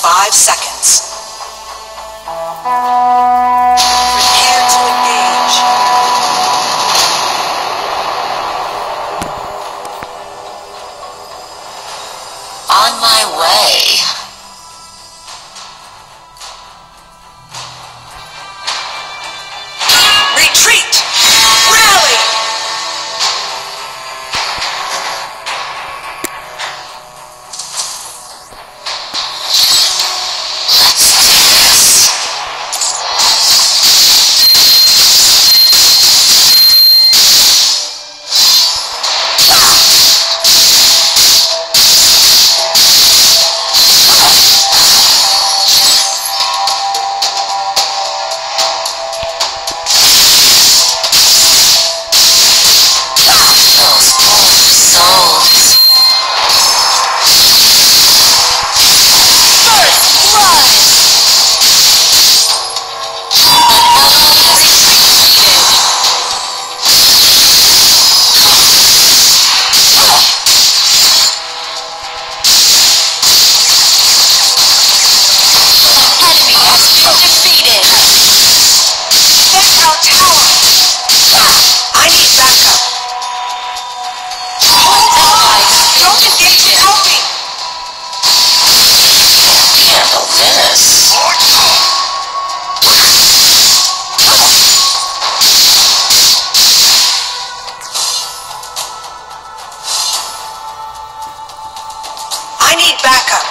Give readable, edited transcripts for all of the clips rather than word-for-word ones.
5 seconds. Prepare to engage. On my way. Retreat! Rally! I need backup.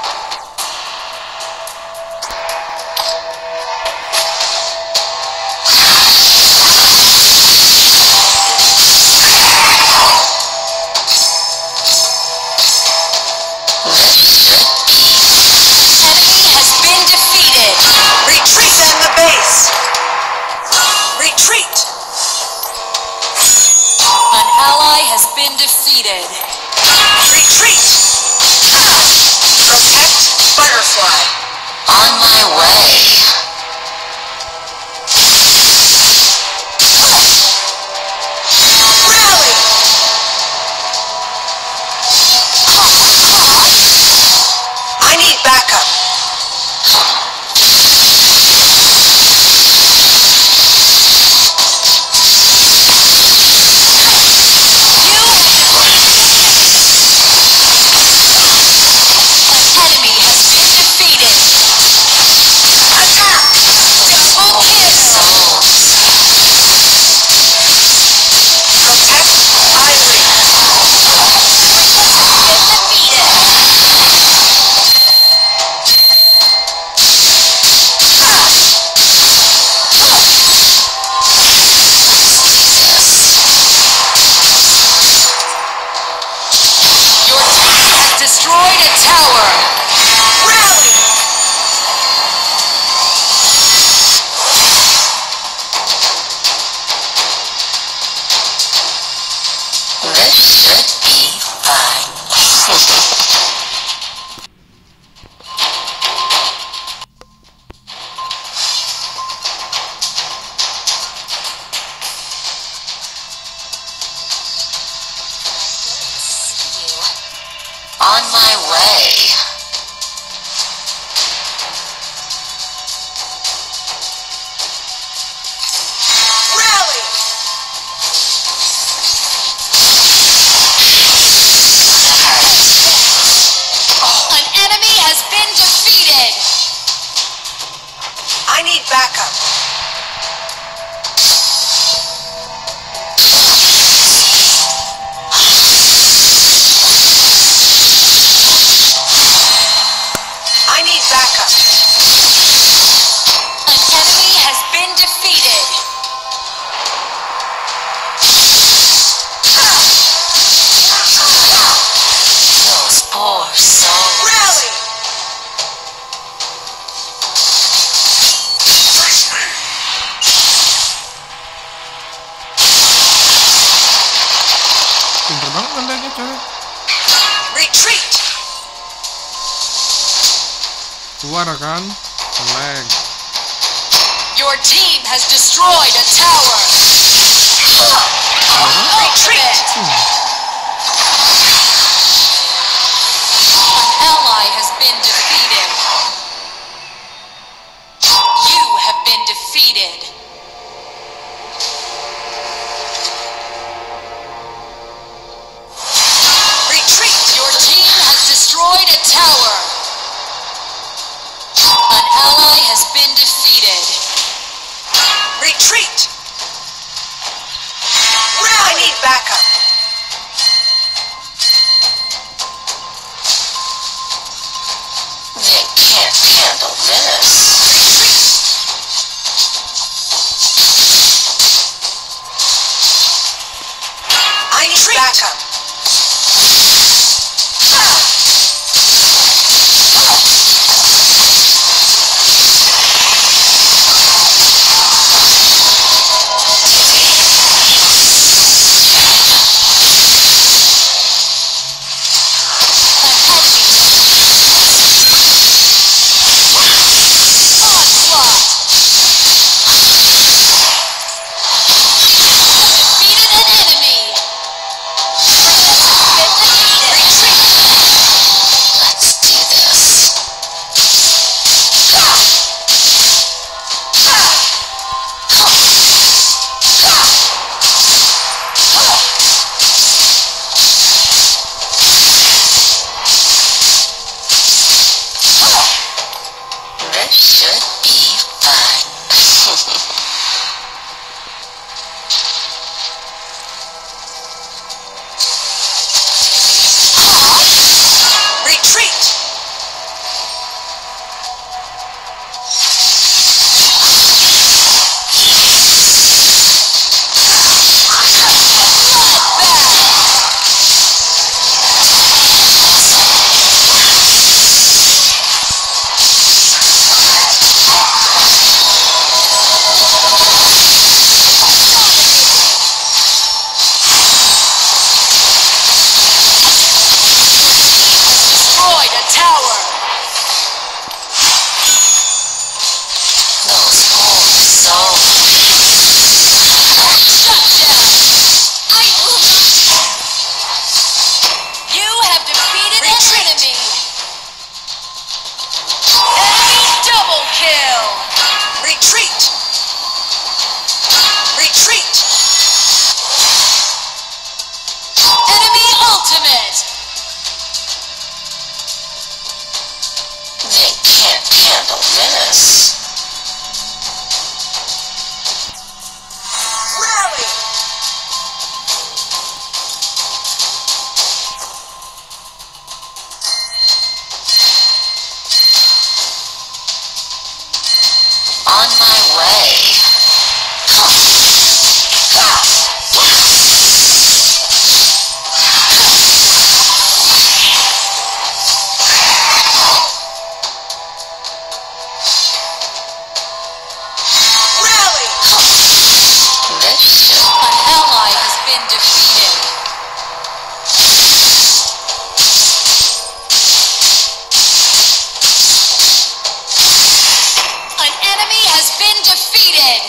Enemy has been defeated. Retreat in the base. Retreat. An ally has been defeated. Retreat. Protect Butterfly. On my way. Rally! I need backup. Destroyed a tower! Rally! This should be fine. On my way. Rally! An enemy has been defeated. I need backup. Backup. An enemy has been defeated. Those poor souls. Rally! Pinter banget nendangnya coy. Retreat! Suara kan? Lag. Your team has destroyed a tower. Retreat! An ally has been defeated. backup. They can't handle this. I need backup. On my way. Rally! This An ally has been defeated. An enemy has been defeated.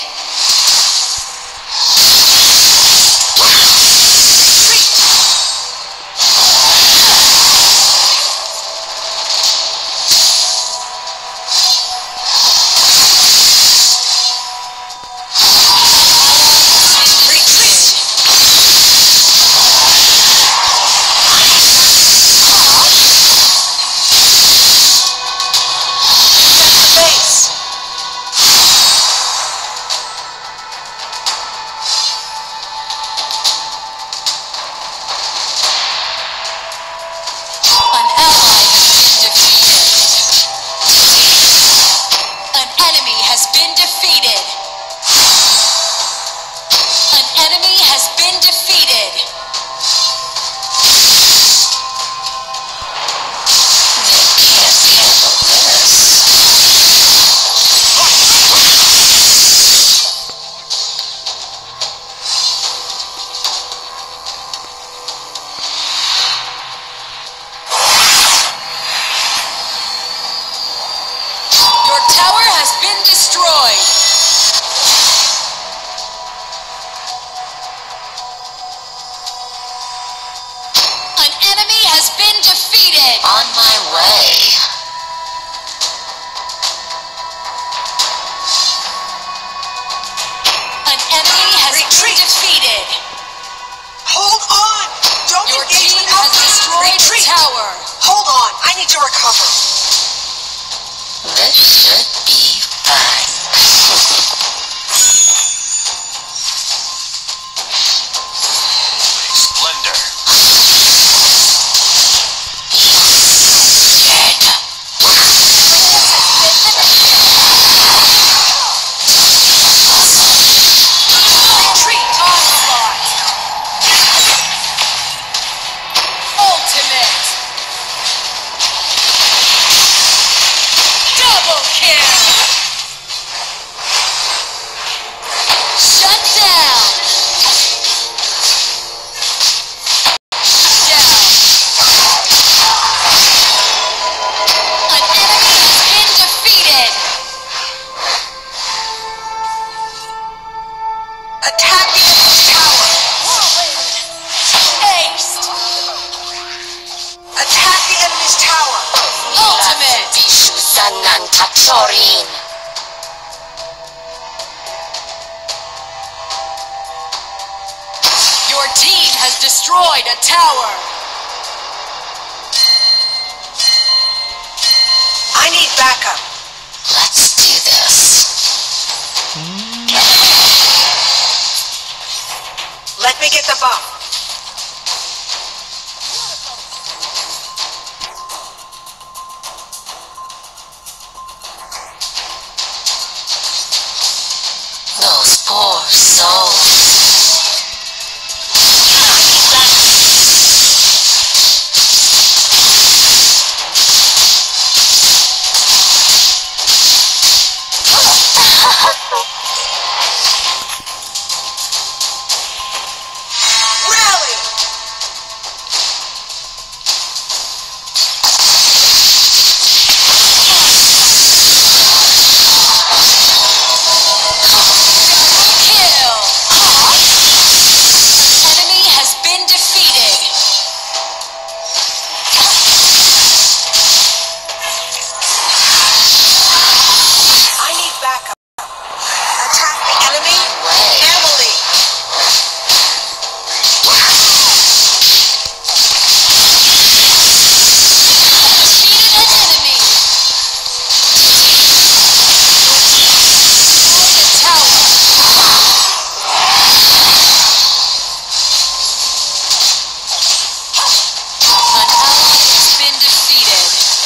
On my way. An enemy has been defeated. Hold on! Don't Your engage team without has me. destroyed the Retreat. tower. Hold on, I need to recover. This should be fine. Tatorin. Your team has destroyed a tower. I need backup. Let's do this. Let me get the buff. Those poor souls. Rally! Kill! An enemy has been defeated. I need backup. Attack the enemy. Emily. Defeated an enemy. The tower. An ally has been defeated.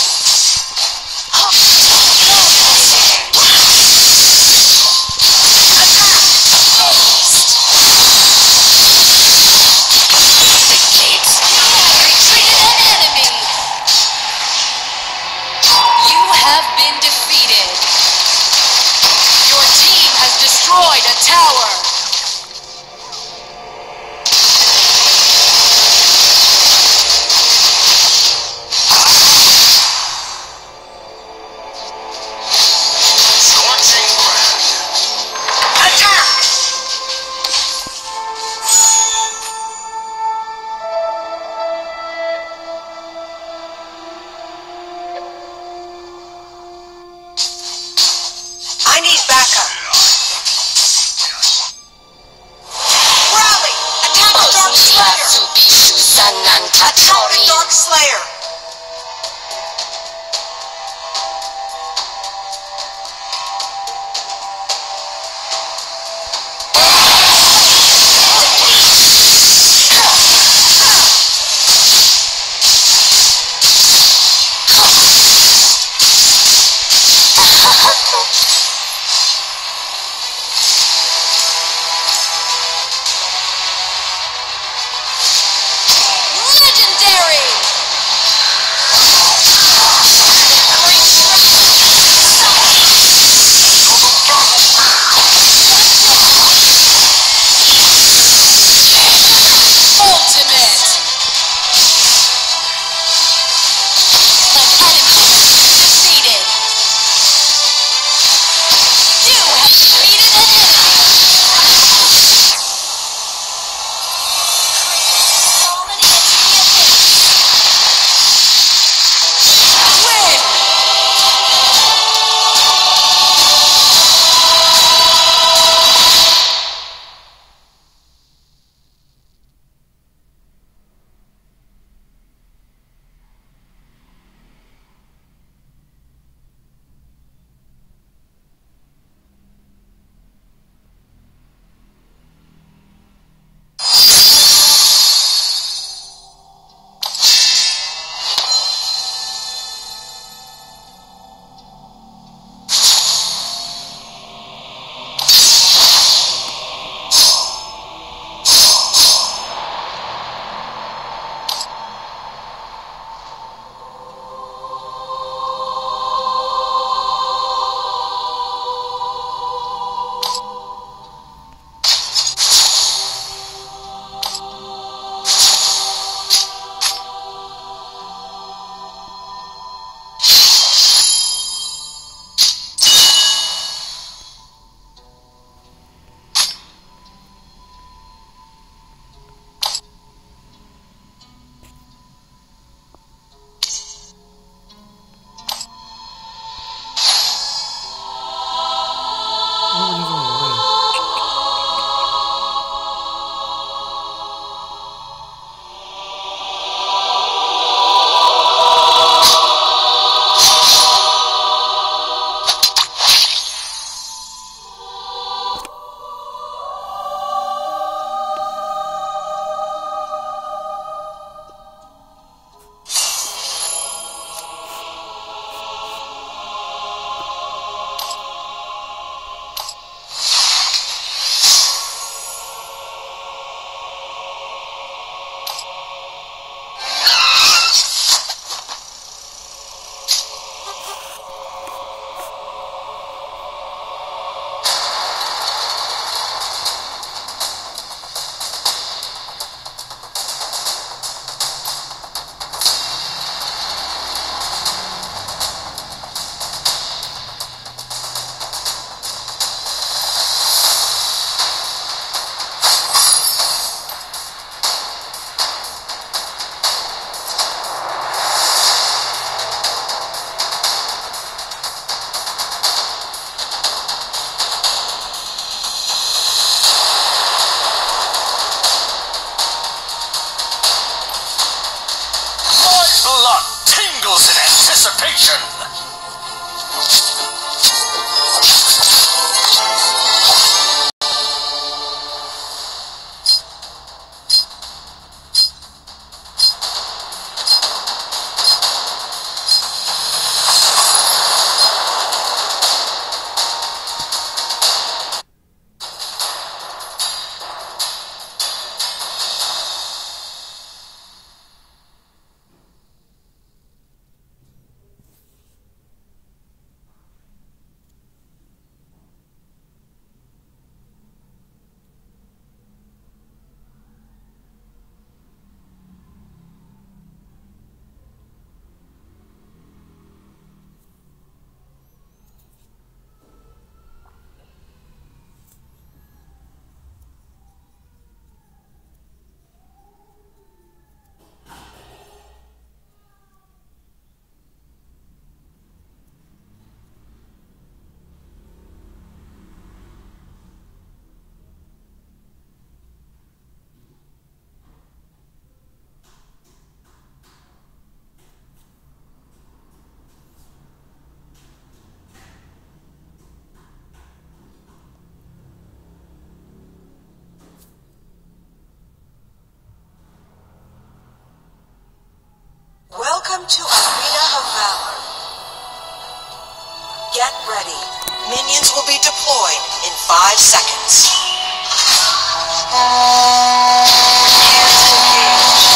Retreated an enemy. You have been defeated. Your team has destroyed a tower. Attack! I need backup. Rally! Attack the Dark Slayer! Attack the Dark Slayer! Legendary! blood tingles in anticipation. Welcome to Arena of Valor. Get ready. Minions will be deployed in 5 seconds. Prepare to engage.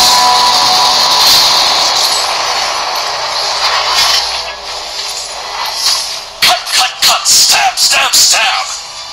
Cut, cut, cut! Stab, stab, stab!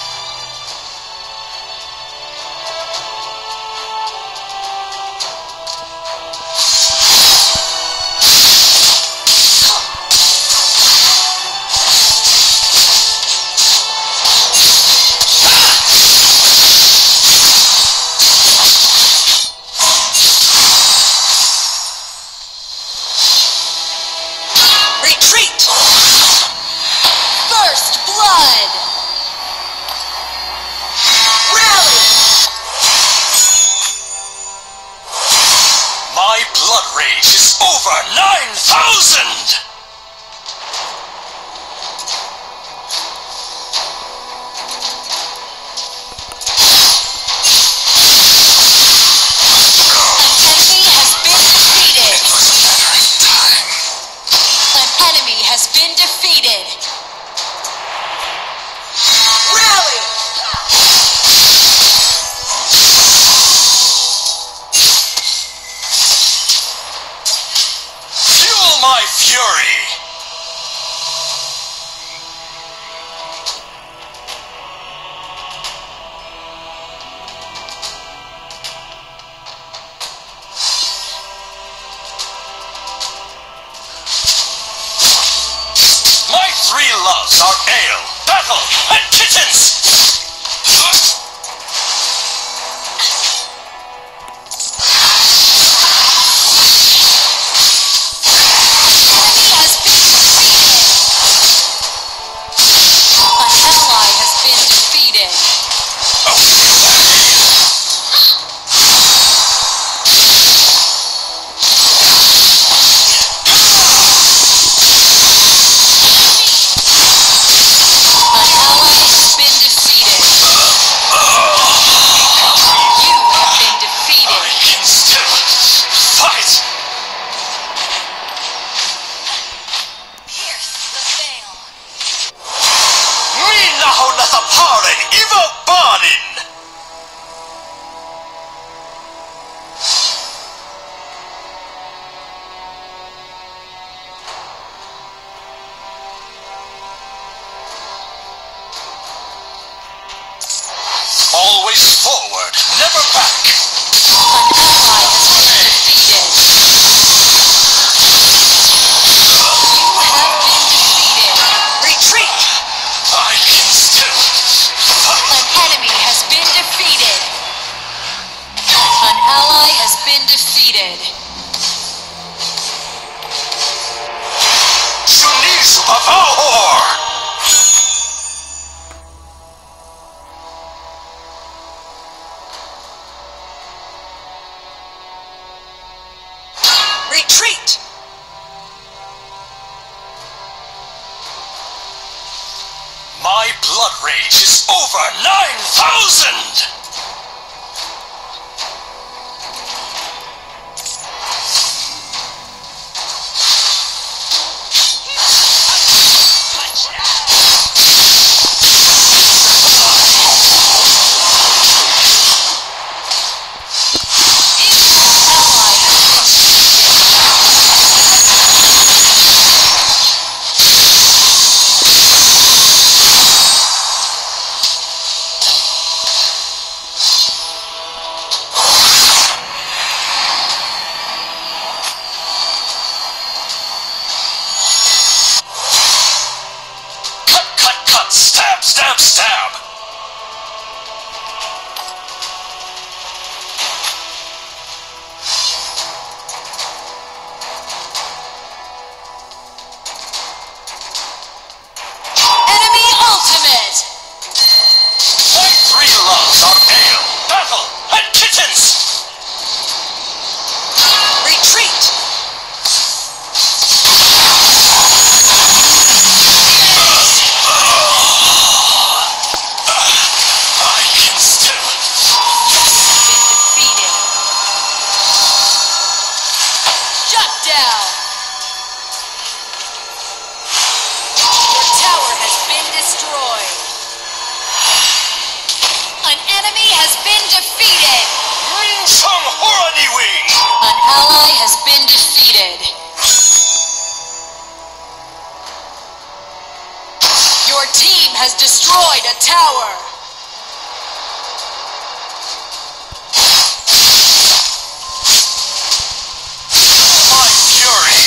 Retreat! First blood! Rally! My blood rage is over 9,000! An enemy has been defeated. Rally! Fuel my fury! My 3 loves are ale, battle, and kittens! Enemy has been defeated. An ally has been defeated. An ally has been defeated. You have been defeated. I can still fight! Pierce the veil. Minaho Nathaparin Ivo Banin! Always forward, never back! An ally has been defeated. You have been defeated. Retreat! I can still fight! An enemy has been defeated. An ally has been defeated. Shunizu Pavahor! Retreat! blood rage is over 9,000! Stab, stab, stab! Enemy ultimate! My three loves are ale, battle, and kittens! Retreat! Ally has been defeated. Your team has destroyed a tower. My fury!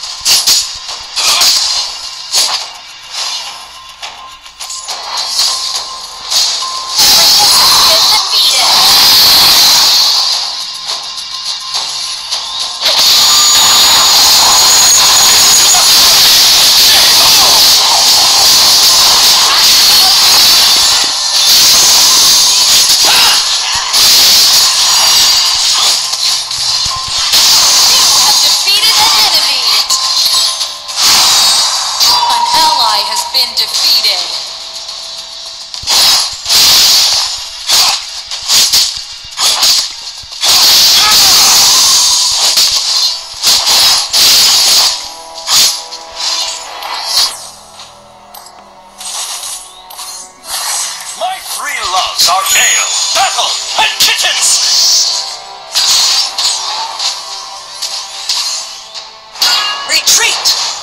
Our ale, battle, and kittens! Retreat!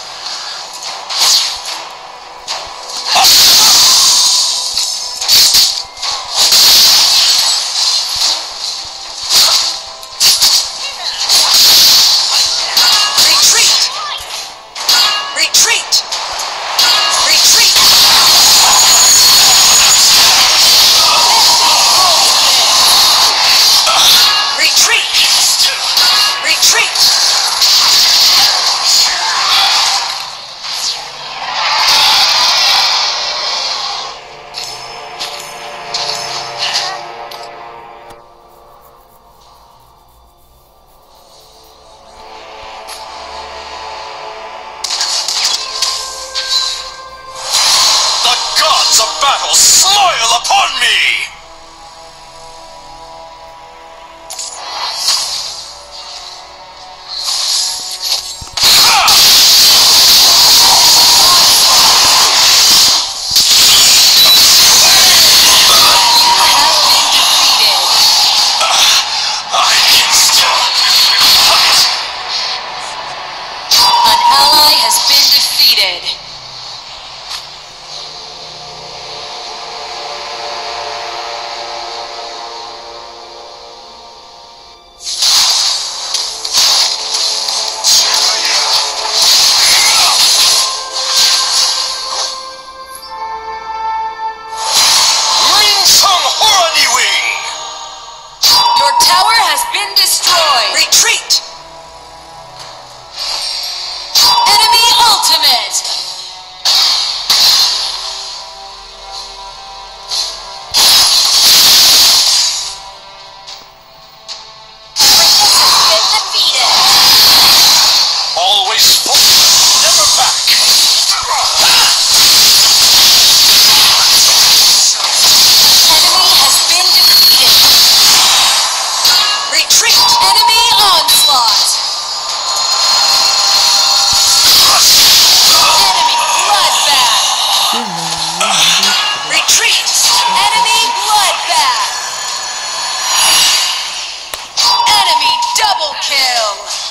Of battle smile upon me! I can still fight! An ally has been defeated. Enemy onslaught. Enemy bloodbath. Retreat! Enemy bloodbath. Enemy double kill.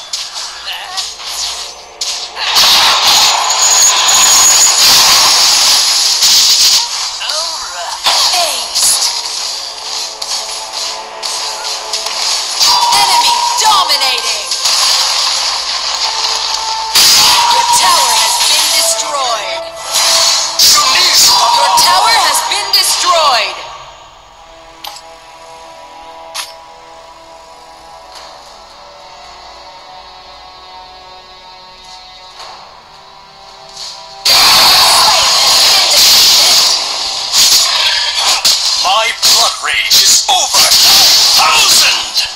Aced. Enemy dominating. Your tower has been destroyed. Your tower has been destroyed. My blood rage is over 9,000!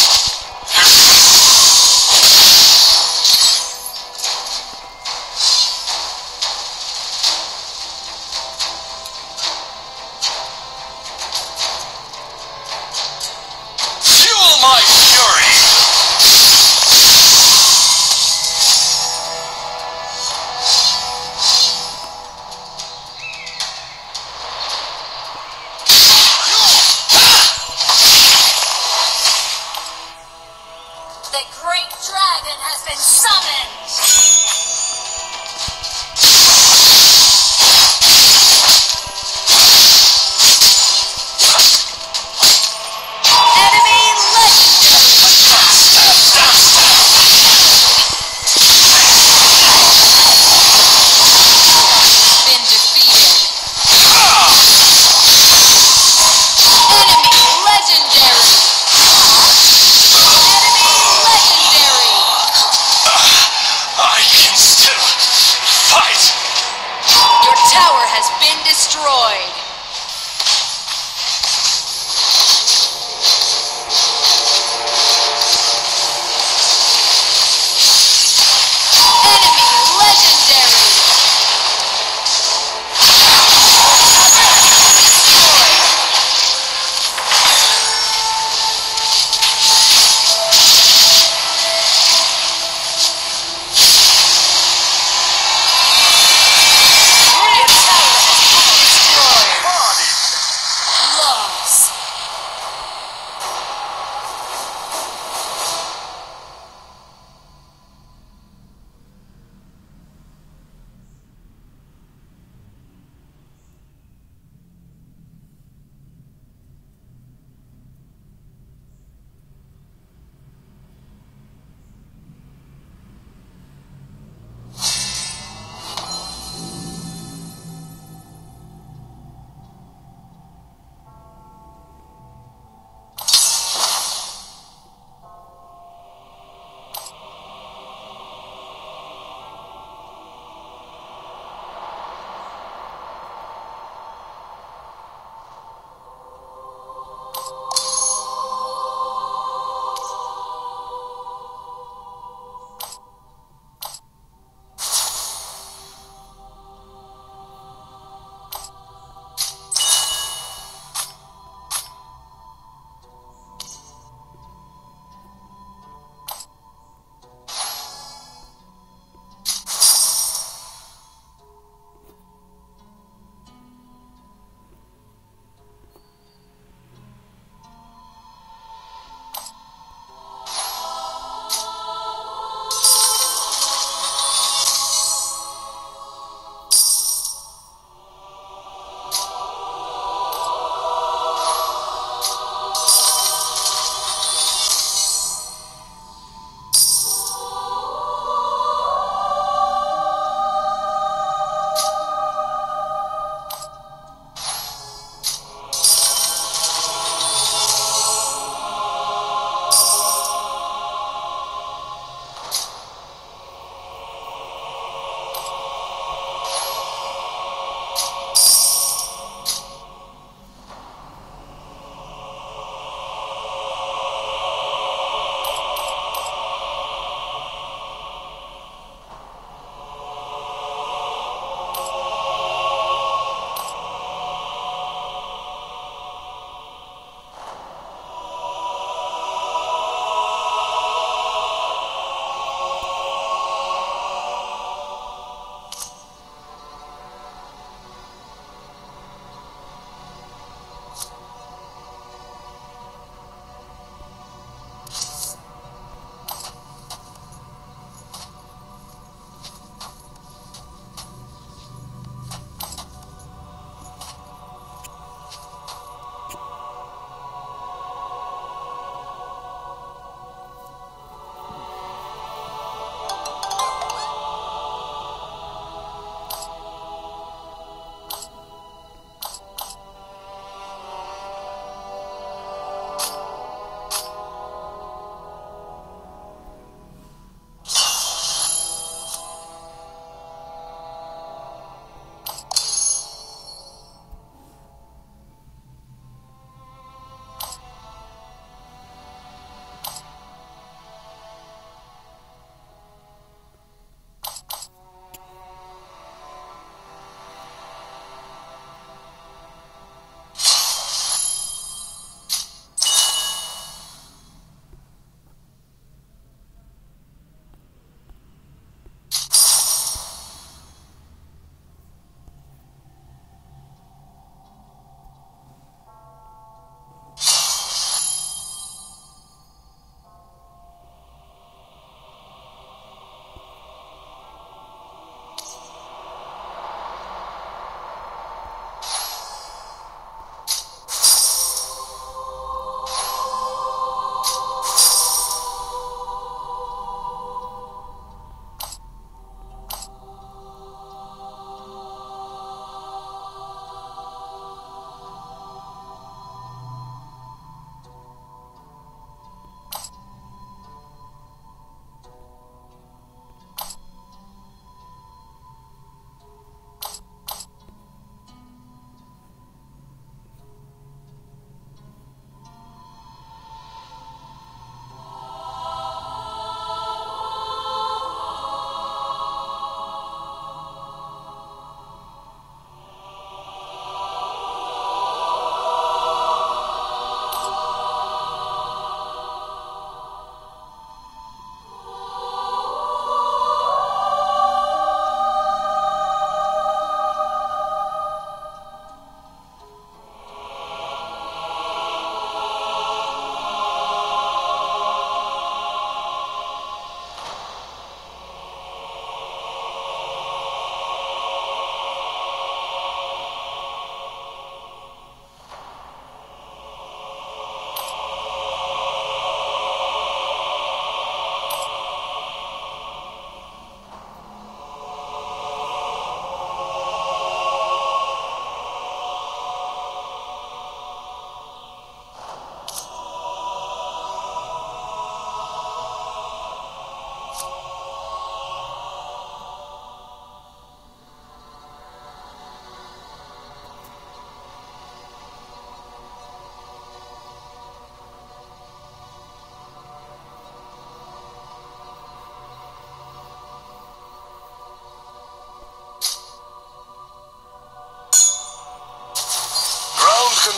Fuel my fury! The great dragon has been summoned! Enemy legendary! Been defeated. Enemy legendary! Enemy legendary! I can still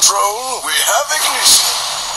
control, we have ignition.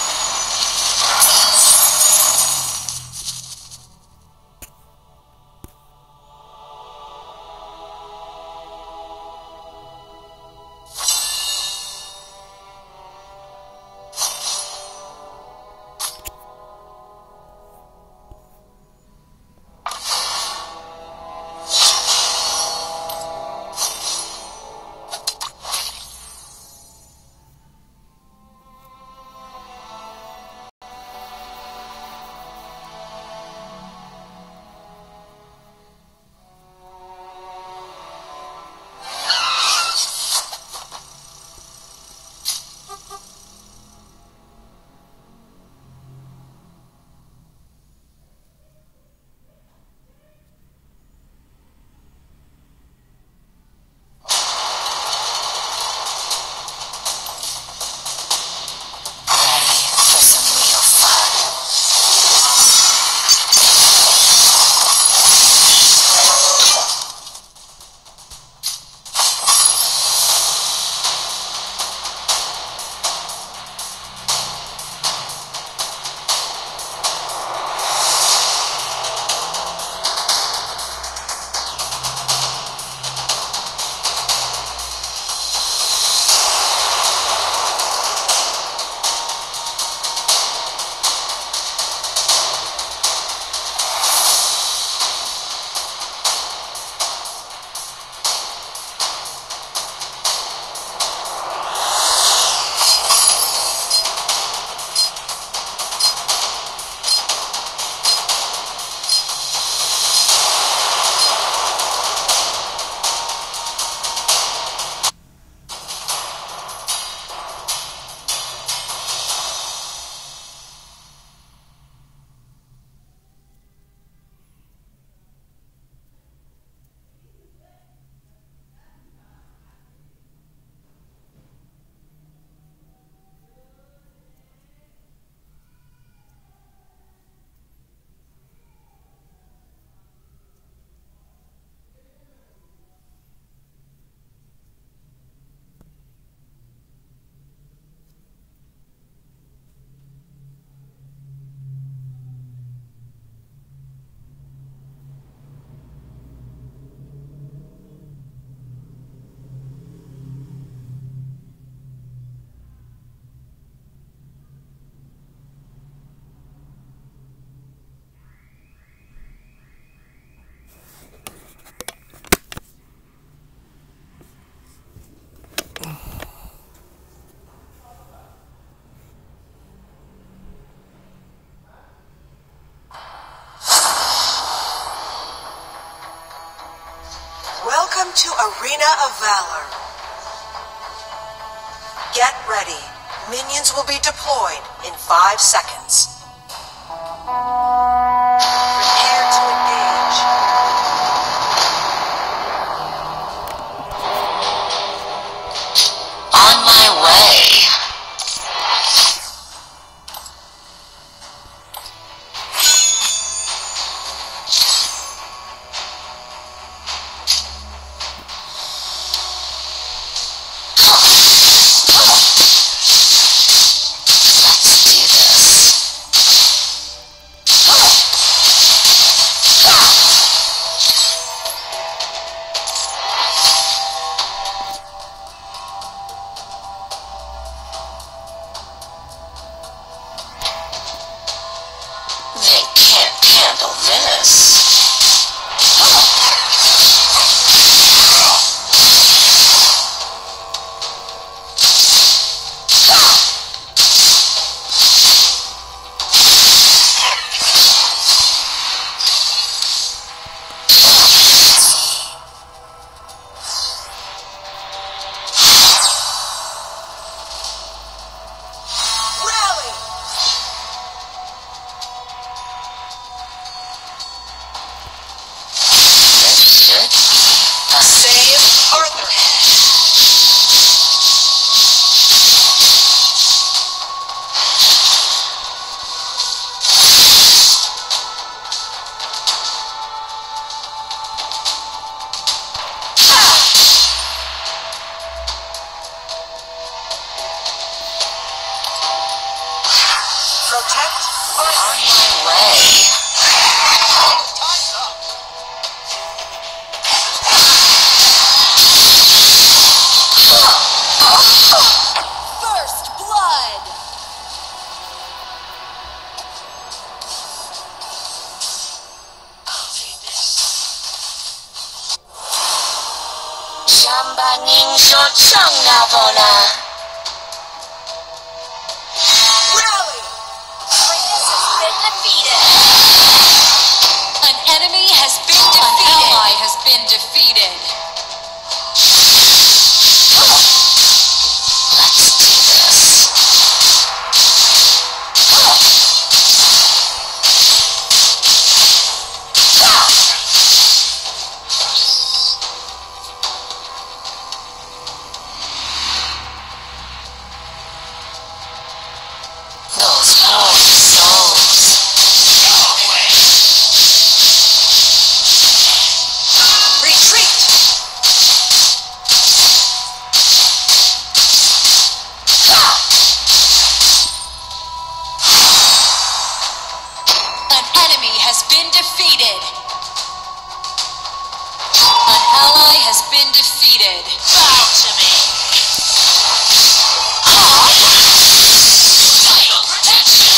Welcome to Arena of Valor. Get ready. Minions will be deployed in 5 seconds. Prepare to engage. On my way. Let's do this. Shambaning Shochang Navona. Rally! An enemy has been defeated. An ally has been defeated. Let's do this. Those poor souls. Retreat! An enemy has been defeated. An ally has been defeated. Bow to me. Title protection.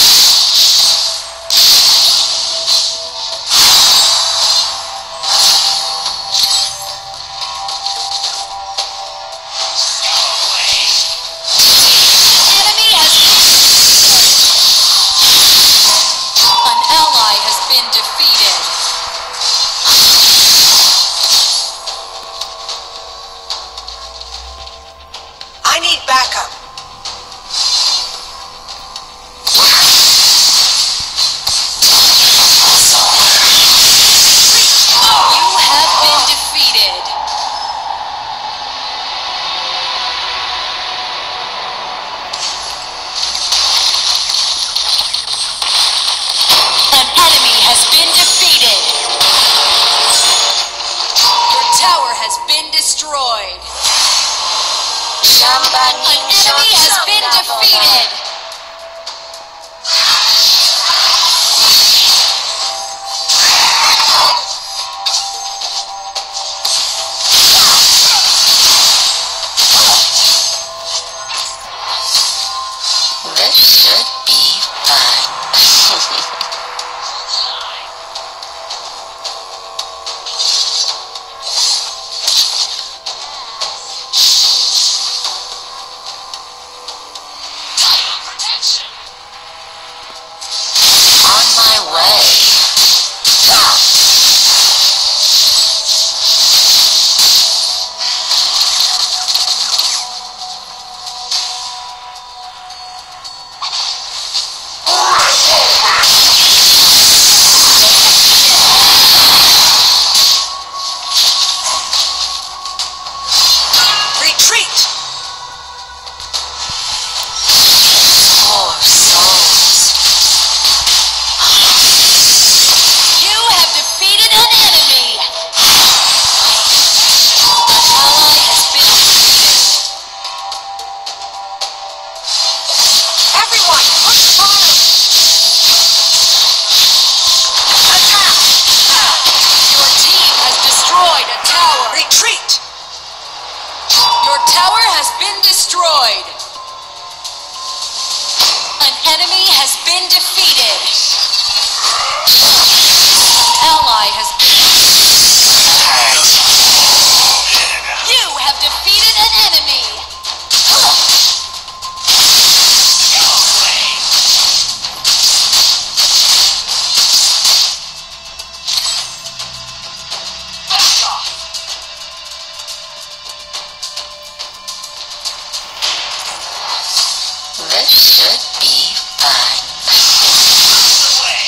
Enemy has An ally has been defeated. I need backup. You have been defeated. An enemy has been defeated. Your tower has been destroyed. An enemy has been defeated. This should be fun. Title protection. On my way. Retreat! Poor souls. You have defeated an enemy. An ally has been defeated. Everyone, push the bottom! Attack! Your team has destroyed a tower. Retreat! Your tower has been destroyed. An enemy has been defeated. An ally has been. You have defeated an enemy. This should be fun.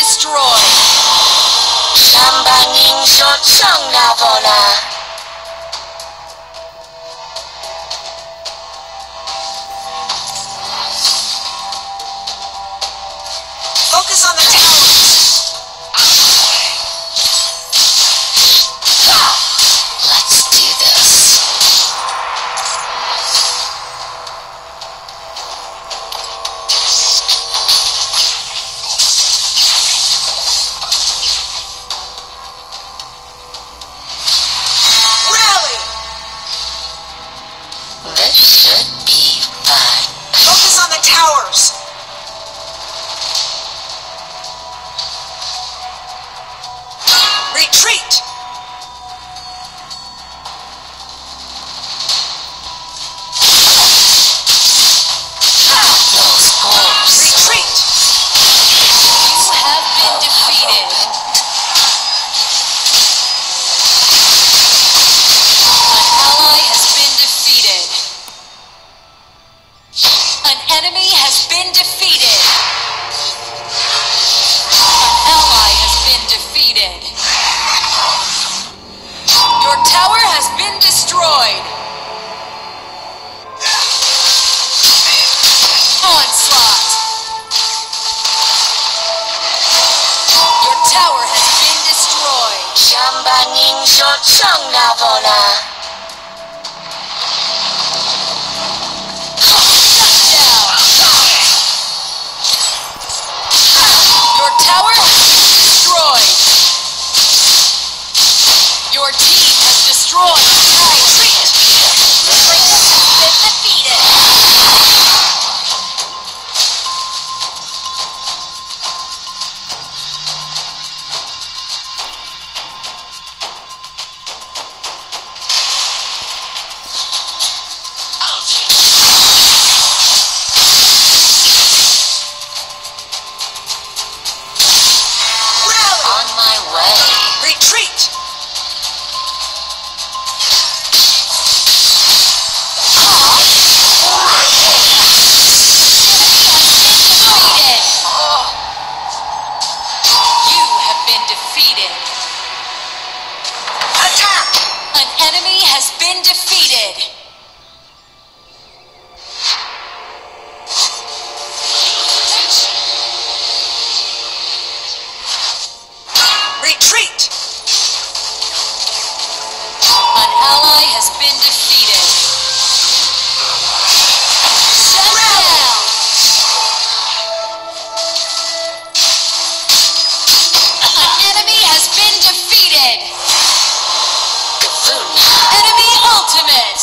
destroyed. Shambangin Shotsang Navona. Focus on the towers. Let's do this. Rally. This should be fun. Focus on the towers. Retreat. Those poor Retreat. You have been defeated. An ally has been defeated. An enemy has been defeated. An ally has been defeated. Your tower has been destroyed. Onslaught. Your tower has been destroyed. Shambangin Shotsang Navona. Your tower has been destroyed. Your team has destroyed a tower. The greatest has been defeated. Rally. On my way. Retreat. Defeated. You have been defeated. Attack. An enemy has been defeated. Retreat. An ally has been defeated. Shut down. An enemy has been defeated. Gavuna. Enemy ultimate.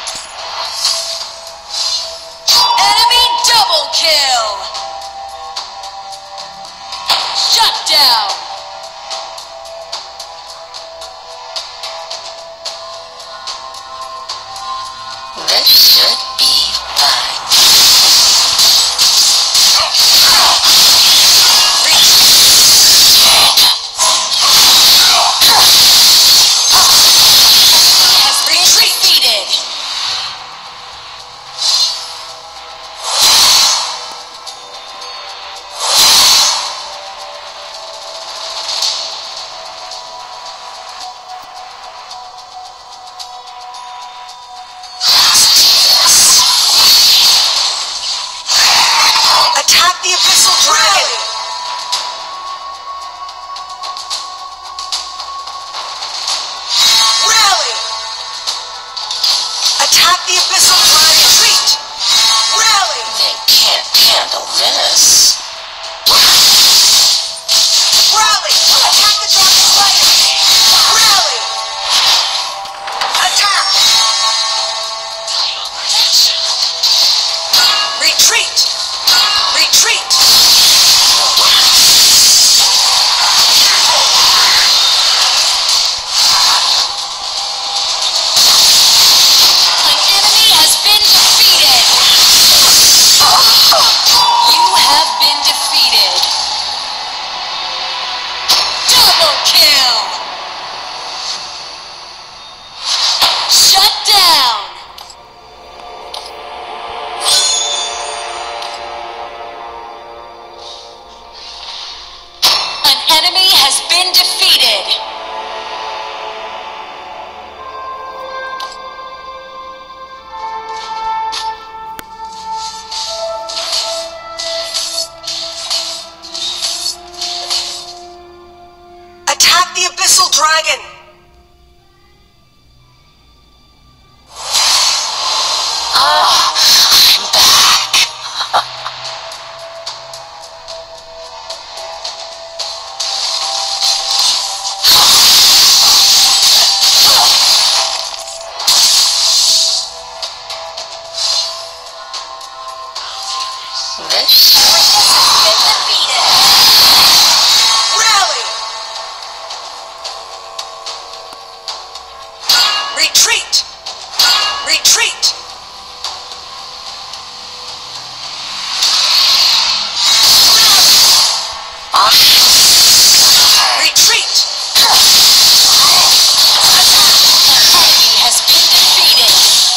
Enemy double kill. Shut down. This should be fun. Has been defeated. Attack the abyssal dragon. Rally. Attack the abyssal dragon. Retreat. Rally. They can't handle this. Rally. Attack the dragon slayer. Rally. Attack. Retreat. Retreat. the Abyssal Dragon! I'm back. This Been defeated. Rally! Retreat! Retreat! Retreat! Enemy has been defeated.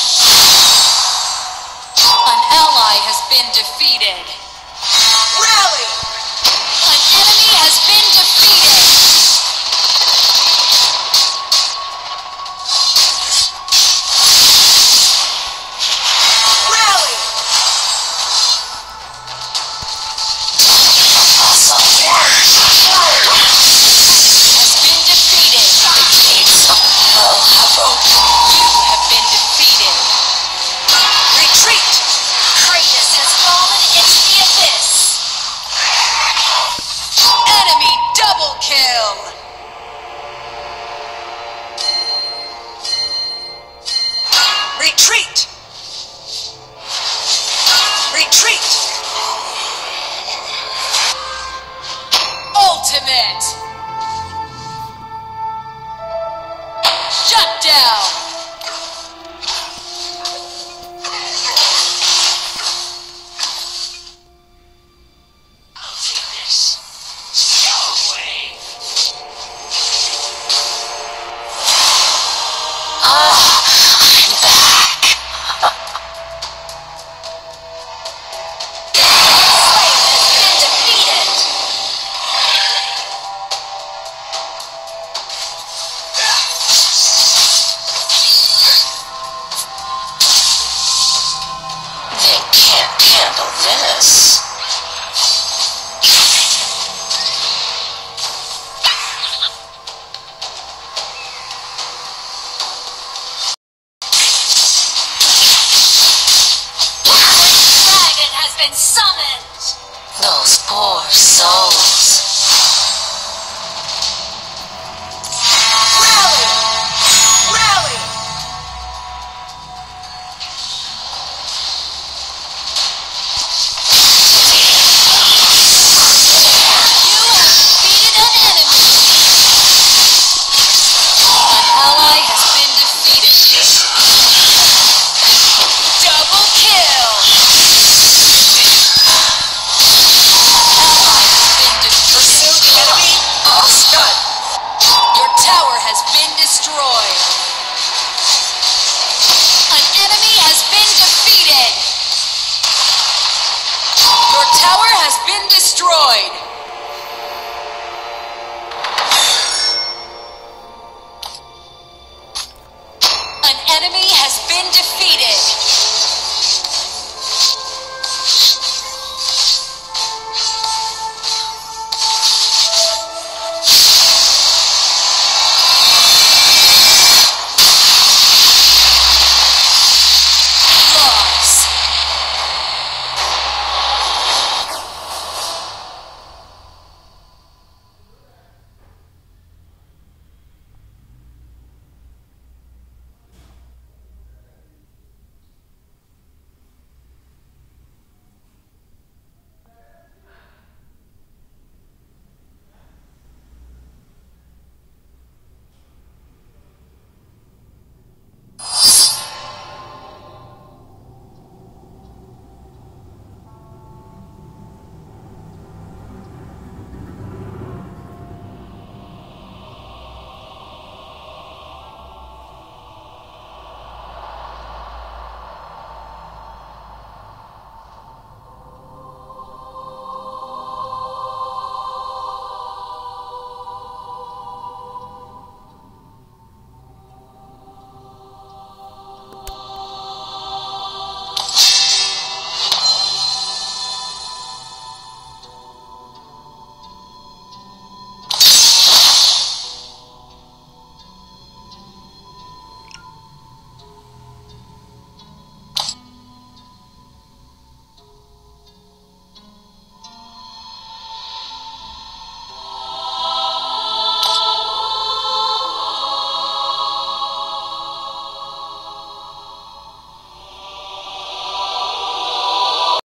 An ally has been defeated. Rally! An enemy has been defeated. Rally! Has been defeated. gates of hell have opened. You have been defeated. Retreat! Kratos has fallen into the abyss. Enemy double kill. Retreat! Retreat! Ultimate. Shut down. I'm back. Been defeated. They can't handle this. Dragon has been summoned. Those poor souls. Rally! Rally! You have defeated an enemy. An ally has been defeated. Double kill. Ally has been defeated. Pursuit enemy stunned. Your tower has been destroyed. An enemy has been defeated. Your tower has been destroyed.